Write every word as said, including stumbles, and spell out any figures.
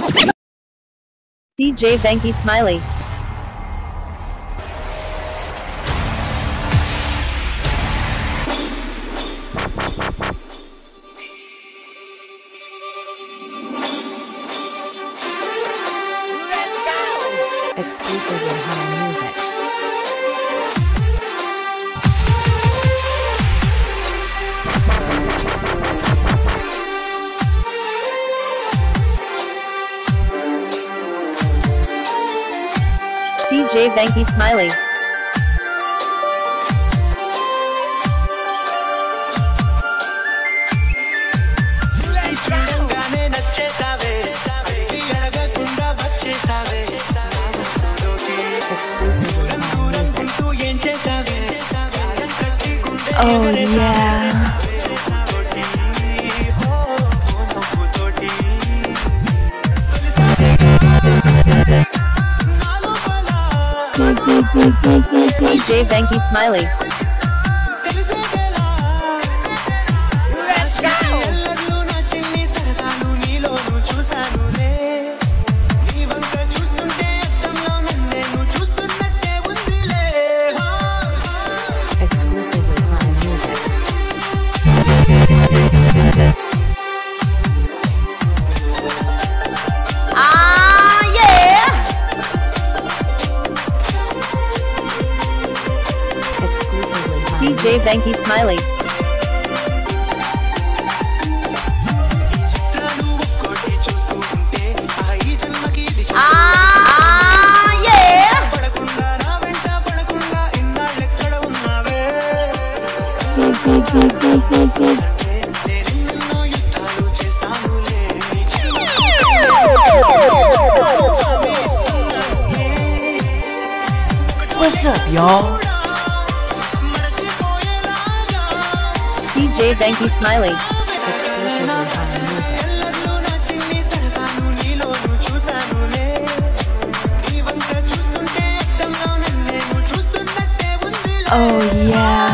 D J Venky Smiley. Exclusively High Music. D J Venky Smiley. Exclusively High Music. Oh yeah. D J Venky Smiley. Let's go! Exclusively High Music. Ah yeah. Exclusively High D J Music. Venky Smiley. Ah yeah. What's up, y'all? D J Venky Smiley. Exclusively High Music. Oh yeah.